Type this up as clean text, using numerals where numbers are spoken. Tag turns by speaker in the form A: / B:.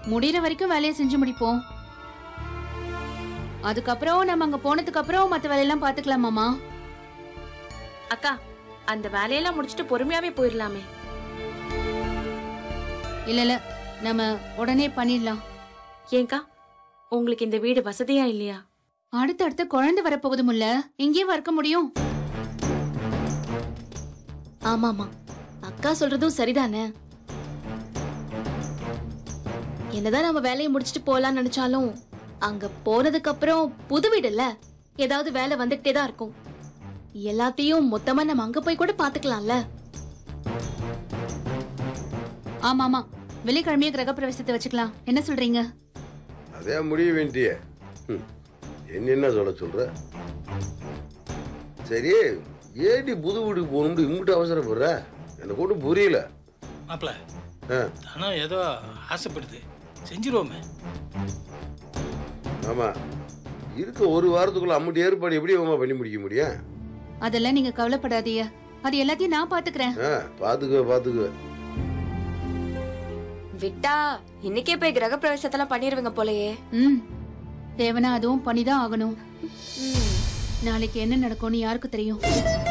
A: முடியற வரைக்கும் வேலையை செஞ்சு முடிப்போம். அதுக்கப்புறம் நம்ம அங்க போனதுக்கு அப்புறம் மத்த வேலையெல்லாம் பாத்துக்கலாம் மாமா.
B: அக்கா, அந்த வேலையெல்லாம் முடிச்சிட்டு பொறுமையாவே போயிடலாமே.
A: இல்ல நம்ம உடனே பண்ணிடலாம்.
B: ஏங்கா, உங்களுக்கு இந்த வீடு வசதியா இல்லையா?
A: அடுத்தடுத்து குழந்தை வரப்போகுதுமுல்ல, இங்கேயே இருக்க முடியும்.
C: ஆமாமா, அக்கா சொல்றதும் சரிதானே. என்னதான் நம்ம வேலையை முடிச்சிட்டு போலாம்னு நினைச்சாலும் அங்க போனதுக்கு அப்புறம் புது வீடுல ஏதாவது வேலை வந்துகிட்டே தான் இருக்கும். எல்லாத்தையும் மொத்தமா நம்ம அங்க போய் கூட பாத்துக்கலாம்ல.
A: ஆமாமா, வெள்ளிக்கிழமையே கிரகப்பிரவேசத்தை வச்சுக்கலாம். என்ன சொல்றீங்க?
D: அதே முடிய வேண்டிய என்ன சொல்ற? சரி, ஏடி புது வீட்டுக்கு போகணும்னு இங்கிட்ட அவசரப்படுற? எனக்கு ஒன்றும் புரியல.
E: மாப்பிள்ள, தானே ஏதோ ஆசைப்படுது, செஞ்சிருவோமே.
D: ஆமா, இருக்க ஒரு வாரத்துக்குள்ள அம்மட்டு ஏற்பாடு எப்படி பண்ணி முடிக்க முடியும்?
A: அதெல்லாம் நீங்க கவலைப்படாதீங்க, அது எல்லாத்தையும் நான் பாத்துக்கிறேன்.
D: பாத்துக்குவ
F: விட்டா இன்னைக்கே போய் கிரக பிரவேசத்தெல்லாம் பண்ணிருவீங்க போலயே.
A: தேவனா அதுவும் பண்ணிதான் ஆகணும். நாளைக்கு என்ன நடக்கும்னு யாருக்கு தெரியும்?